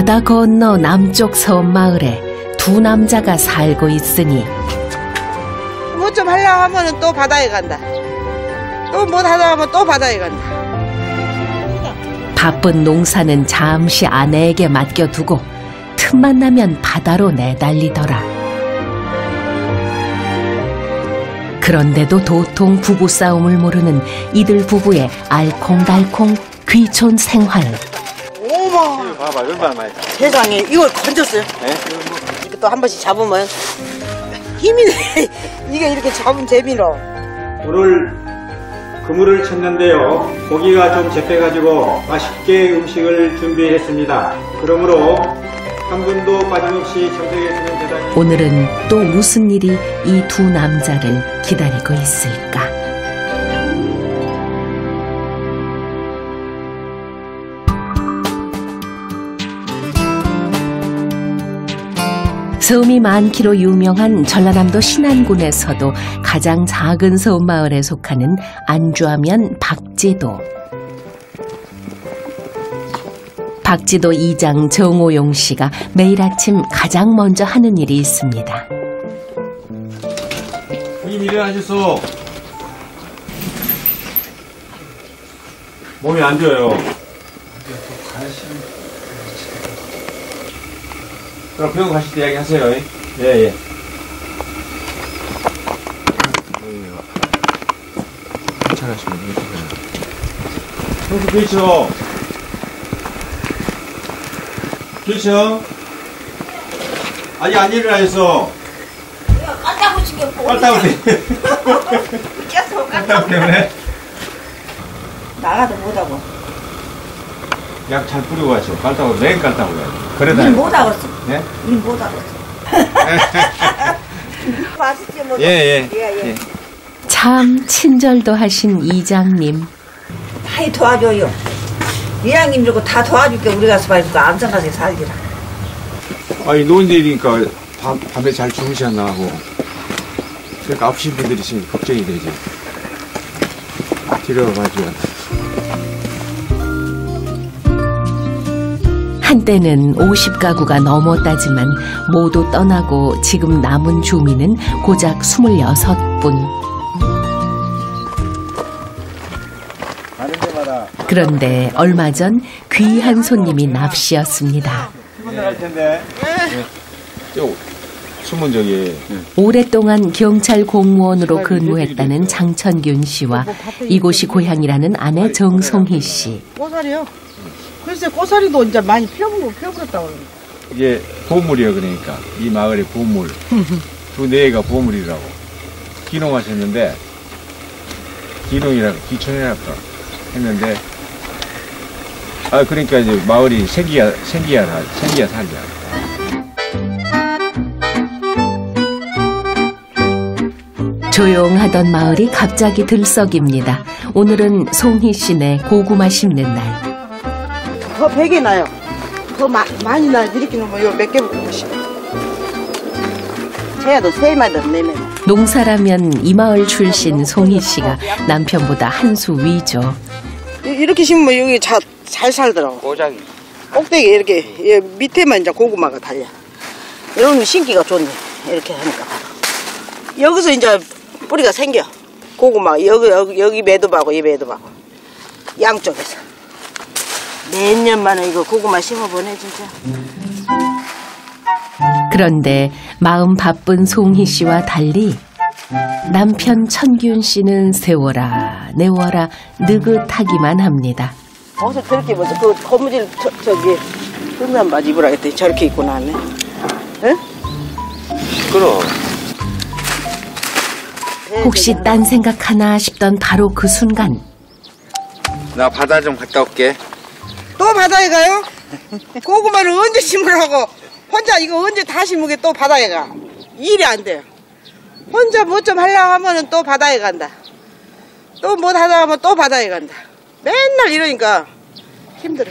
바다 건너 남쪽 섬마을에 두 남자가 살고 있으니 뭐 좀 하려고 하면 또 바다에 간다. 또 뭐 하다 하면 또 바다에 간다. 바쁜 농사는 잠시 아내에게 맡겨두고 틈만 나면 바다로 내달리더라. 그런데도 도통 부부싸움을 모르는 이들 부부의 알콩달콩 귀촌 생활. 어머, 봐봐, 얼마나 많이. 세상에 이걸 건졌어요. 네? 이거 또 한 번씩 잡으면 힘이 내. 이게 이렇게 잡으면 재미로. 오늘 그물을 쳤는데요. 고기가 좀 잡혀가지고 맛있게 음식을 준비했습니다. 그러므로 한 분도 빠짐없이 참석했으면 대단히. 오늘은 또 무슨 일이 이 두 남자를 기다리고 있을까? 섬이 많기로 유명한 전라남도 신안군에서도 가장 작은 섬마을에 속하는 안주하면 박지도. 박지도 이장 정호용 씨가 매일 아침 가장 먼저 하는 일이 있습니다. 형님 일어나셔서 몸이 안 좋아요. 그럼 병원 가실 때 이야기하세요. 예, 예. 괜찮으시면 되겠어요. 형수 그렇죠. 그렇죠. 아직 안 일어나셔서. 깠다고 죽였고. 깠다고 계속 깠다고 때문에. 나가도 못하고. 약 잘 뿌리고 가시오. 깠다고, 매일 깠다고 해요. 그러다. 일 못하겠어. 네? 일 못하겠어. 맛있지 뭐. 예. 참 친절도 하신 이장님. 많이 도와줘요. 이장님 주고 다 도와줄게. 우리 가서 봐도 안산 가서 살기라. 아니 노인들이니까 밤에 잘 주무셨나 하고 그러니까 아프신 분들이 있으면 걱정이 되지. 데려가지고 한때는 50가구가 넘었다지만 모두 떠나고 지금 남은 주민은 고작 26분. 그런데 얼마 전 귀한 손님이 납시였습니다. 할 텐데. 숨은 저기 오랫동안 경찰 공무원으로 근무했다는 장천균 씨와 이곳이 고향이라는 아내 정송희 씨. 꼬살이요? 글쎄 꼬살이도 이제 많이 피어버렸다고. 이게 보물이에요. 그러니까 이 마을의 보물. 두 네개가 보물이라고 기농하셨는데 기농이라고 기촌이라고 했는데 그러니까 이제 마을이 생기야 살자. 조용하던 마을이 갑자기 들썩입니다. 오늘은 송희 씨네 고구마 심는 날. 더 100개 나요. 더 많이 나요. 이렇게 놓으면 요 몇 개 먹고 싶어. 새야도 3마리, 4마리. 농사라면 이 마을 출신 송희 씨가 남편보다 한 수 위죠. 이렇게 심으면 여기 잘 살더라고. 꼬장이. 꼭대기 이렇게 밑에만 이제 고구마가 달려. 이런 신기가 좋네. 이렇게 하니까. 여기서 이제 뿌리가 생겨. 고구마 여기 매듭하고 이 매듭하고 양쪽에서. 몇 년 만에 이거 고구마 심어보네 진짜. 그런데 마음 바쁜 송희 씨와 달리 남편 천균 씨는 세워라 내워라 느긋하기만 합니다. 옷을 저렇게 입어서 그 고무줄 저기 흑면 바지 입으라 했더니 저렇게 입고 나왔네. 응? 시끄러. 혹시 딴 생각하나 싶던 바로 그 순간. 나 바다 좀 갔다 올게. 또 바다에 가요? 고구마를 언제 심으라고? 혼자 이거 언제 다 심으게 또 바다에 가? 일이 안 돼요. 혼자 뭐 좀 하려고 하면은 또 바다에 간다. 또 뭐 하다 하면 또 바다에 간다. 맨날 이러니까 힘들어.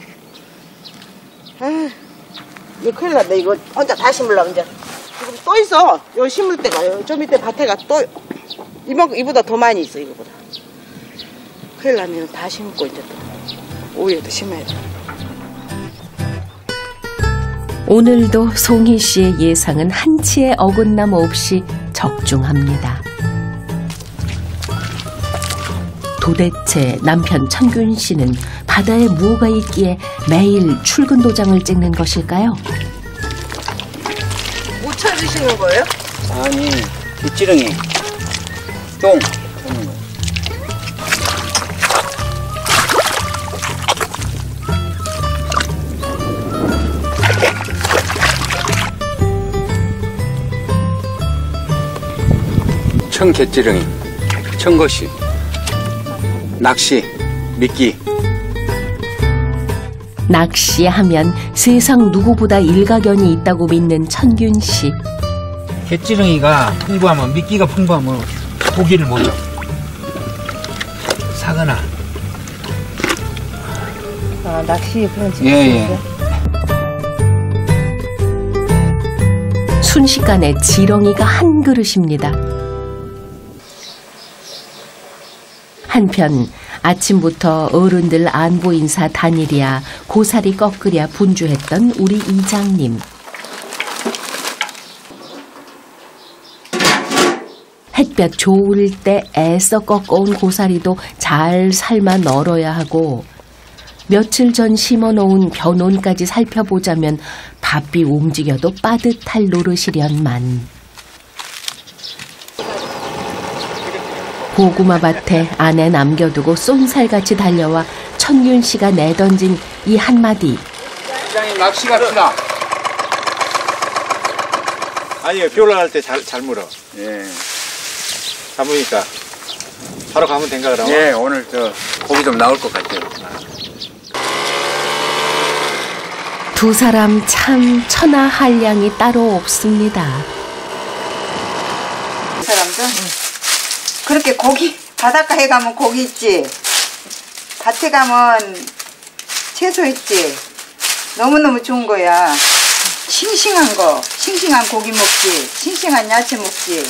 아, 이거 큰일 났네. 이거 혼자 다 심으려고 이제. 지금 또 있어. 여기 심을 때가. 저 밑에 밭에가 또 이보다 더 많이 있어. 이거보다. 큰일 나면 다 심고 이제 또 오후에도 심어야 돼. 오늘도 송희 씨의 예상은 한치의 어긋남 없이 적중합니다. 도대체 남편 천균 씨는 바다에 뭐가 있기에 매일 출근 도장을 찍는 것일까요? 뭐 찾으시는 거예요? 아니, 빗지렁이, 똥. 청갯지렁이, 청거시, 낚시, 미끼. 낚시하면 세상 누구보다 일가견이 있다고 믿는 천균 씨. 갯지렁이가 풍부하면, 미끼가 풍부하면 고기를 못 잡아. 사거나. 아, 낚시 그런 집. 예. 순식간에 지렁이가 한 그릇입니다. 한편 아침부터 어른들 안보 인사 다니랴 고사리 꺾으랴 분주했던 우리 이장님. 햇볕 좋을 때 애써 꺾어온 고사리도 잘 삶아 널어야 하고 며칠 전 심어놓은 벼논까지 살펴보자면 바삐 움직여도 빠듯할 노릇이련만. 고구마 밭에 안에 남겨두고 쏜살같이 달려와 천균 씨가 내던진 이 한마디. 이장님 낚시 갑시다. 아니요, 비 올라갈 때 잘 물어. 예. 잡으니까. 바로 가면 된가, 그러면? 예, 오늘 고기 좀 나올 것 같아요. 두 사람 참 천하한량이 따로 없습니다. 그 사람들 그렇게 고기 바닷가에 가면 고기 있지, 밭에 가면 채소 있지. 너무너무 좋은 거야. 싱싱한 거, 싱싱한 고기 먹지, 싱싱한 야채 먹지.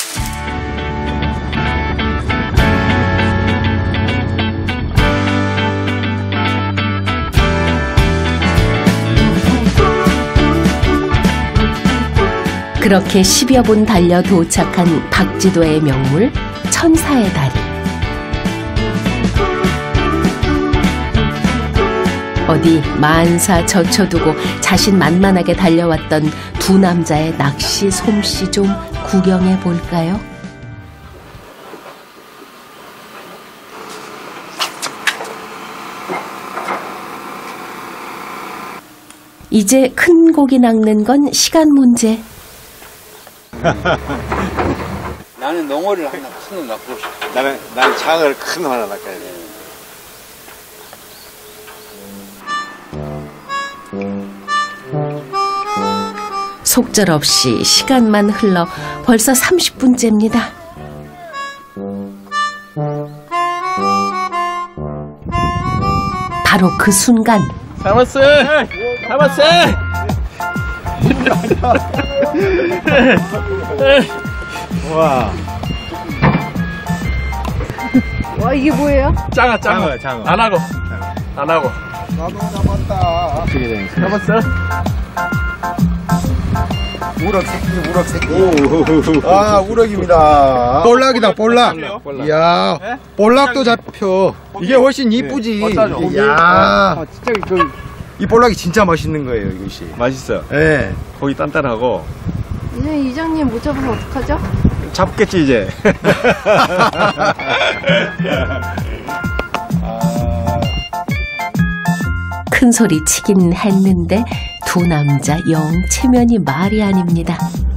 그렇게 10여 분 달려 도착한 박지도의 명물 천사의 다리. 어디 만사 젖혀두고 자신만만하게 달려왔던 두 남자의 낚시 솜씨 좀 구경해 볼까요? 이제 큰 고기 낚는 건 시간 문제. 나는 농어를 하나 큰 거 낚고 싶어. 나는 장어를 큰 거 하나 낚아야 돼. 속절없이 시간만 흘러 벌써 30분째입니다. 바로 그 순간. 잡았어! 잡았어! 와. 와, 이게 뭐예요? 장어. 장어. 안 하고. 나도 잡았다. 어떻게 되는 잡았어? 우럭 새끼. 아, 우럭입니다. 볼락이다, 볼락. 이야, 볼락도 잡혀. 이게 훨씬 이쁘지. 이야, 진짜 이 볼락이 진짜 맛있는 거예요, 이것이. 맛있어. 예. 고기 단단하고. 이제 이장님 못 잡으면 어떡하죠? 잡겠지, 이제. 큰 소리 치긴 했는데 두 남자 영 체면이 말이 아닙니다.